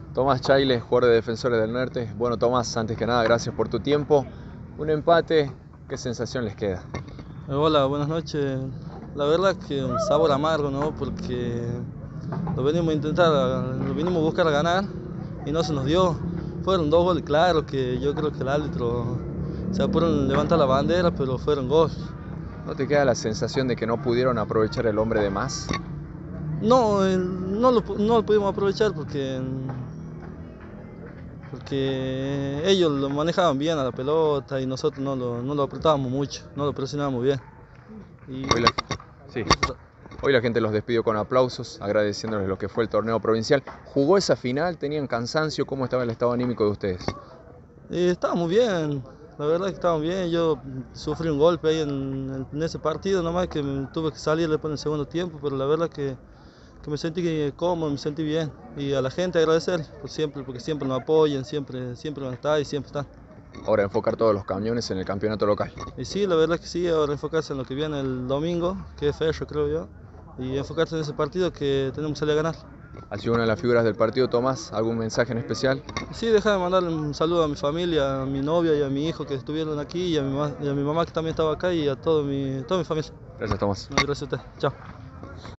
Tomás Chaile, jugador de Defensores del Norte. Bueno, Tomás, antes que nada, gracias por tu tiempo. Un empate, ¿qué sensación les queda? Hola, buenas noches. La verdad que un sabor amargo, ¿no? Porque lo vinimos a buscar a ganar y no se nos dio. Fueron dos goles claros que yo creo que el árbitro se apuró en levantar la bandera, pero fueron goles. ¿No te queda la sensación de que no pudieron aprovechar el hombre de más? No, no lo pudimos aprovechar porque ellos lo manejaban bien a la pelota y nosotros no lo apretábamos mucho, no lo presionábamos bien. Y Hoy la, sí. Hoy la gente los despidió con aplausos, agradeciéndoles lo que fue el torneo provincial. ¿Jugó esa final? ¿Tenían cansancio? ¿Cómo estaba el estado anímico de ustedes? estábamos bien, la verdad que estábamos bien. Yo sufrí un golpe ahí en ese partido, nomás que tuve que salir después en el segundo tiempo, pero la verdad que me sentí cómodo, me sentí bien. Y a la gente agradecer por siempre, porque siempre nos apoyan, siempre van a estar y siempre están. Ahora enfocar todos los camiones en el campeonato local. Y sí, la verdad que sí, ahora enfocarse en lo que viene el domingo, que es Ferro, creo yo, y enfocarse en ese partido que tenemos que salir a ganar. Ha sido una de las figuras del partido, Tomás. ¿Algún mensaje en especial? Sí, deja de mandarle un saludo a mi familia, a mi novia y a mi hijo que estuvieron aquí, y a mi mamá que también estaba acá y a toda mi familia. Gracias, Tomás. No, gracias a usted. Chao.